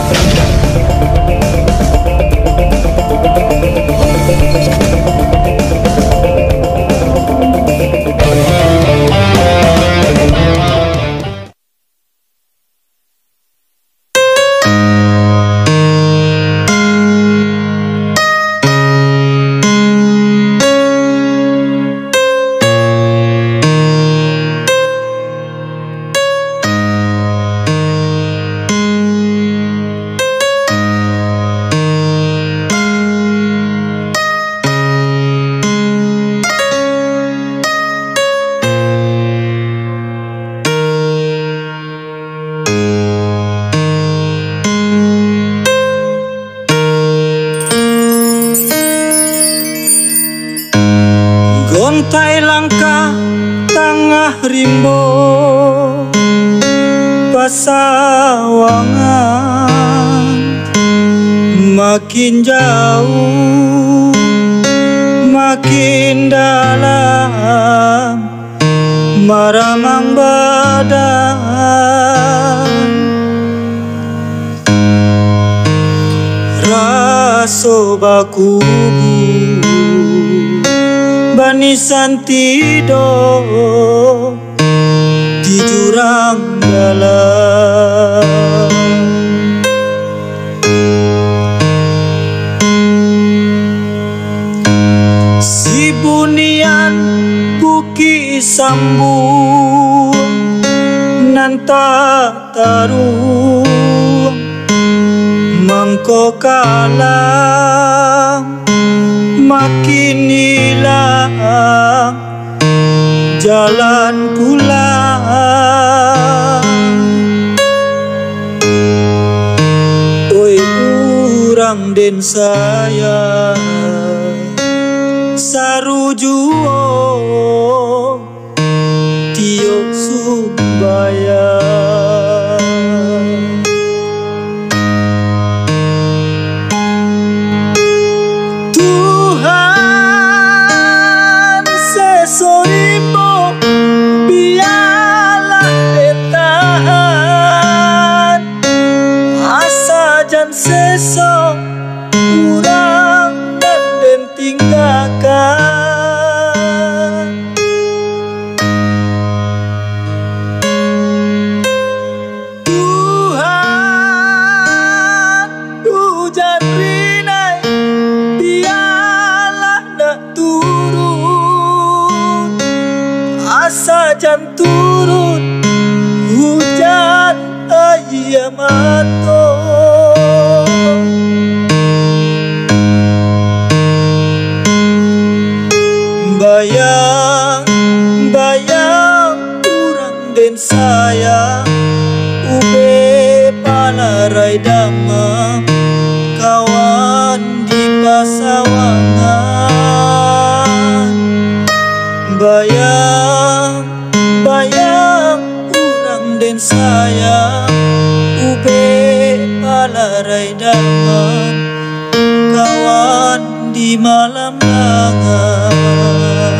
Gontai langkah tengah rimbo pasawangan, makin jauh makin dalam maramang badan, raso baku bani santido di jurang dalam. Si bunian buki sambung nanta taruh mangko kalang makin hilang jalan pulang. Oi urang den saya sarujuo tio sumbaya. Sesok urang dan den tinggalkan. Tuhan hujan rinai biarlah nak turun, asa jan turun hujan ayam atau bayang urang den saya ube palarai damang kawan di pasawangan. Bayang urang den saya ube palarai damang kawan di malam langan.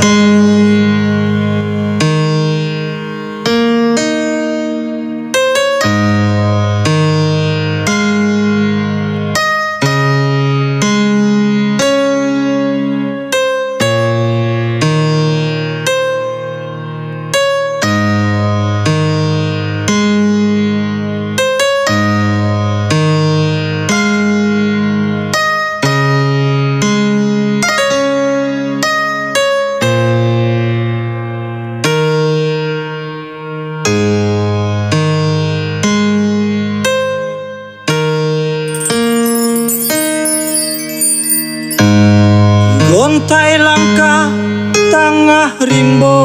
Gontai langkah tengah rimbo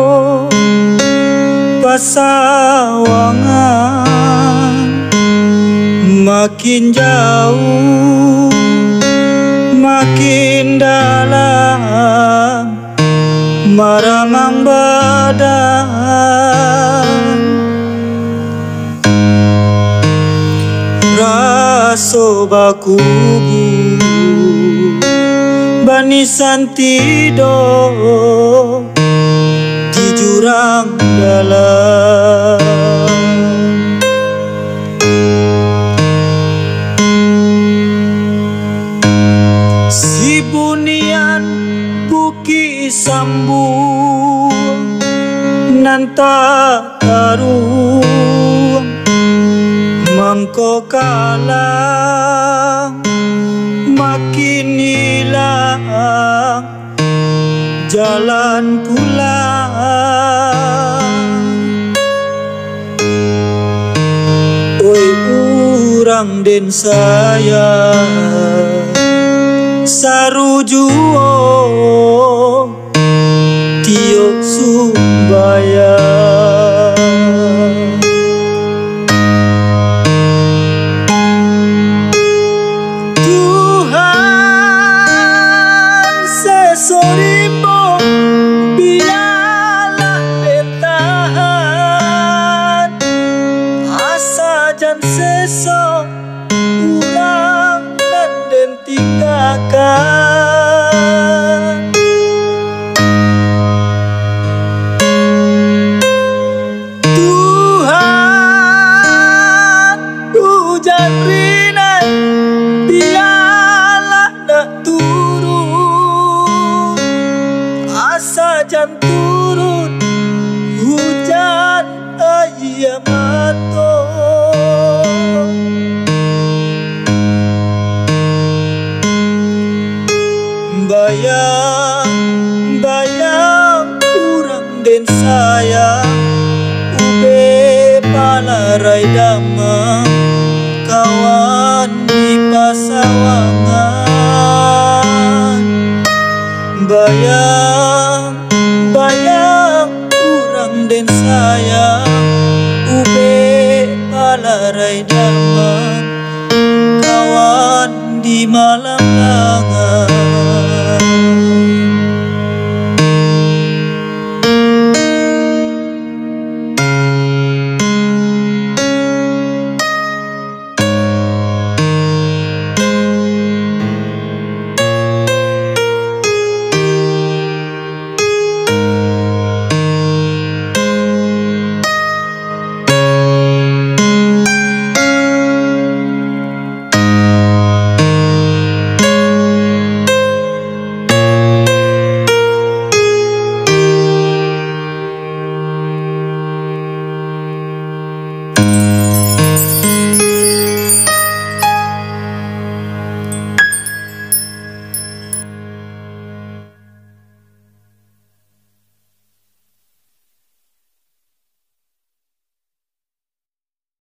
pasawangan, makin jauh makin dalam maramang badan, raso baku bani santido di jurang dalam. mangko kalah makin hilang jalan pulang. Oi urang den saya sarujuo tio sumbaya. Tuhan sesorimbo biarlah bertahan asa jan seso ulang dan den tinggalkan. Tuhan hujan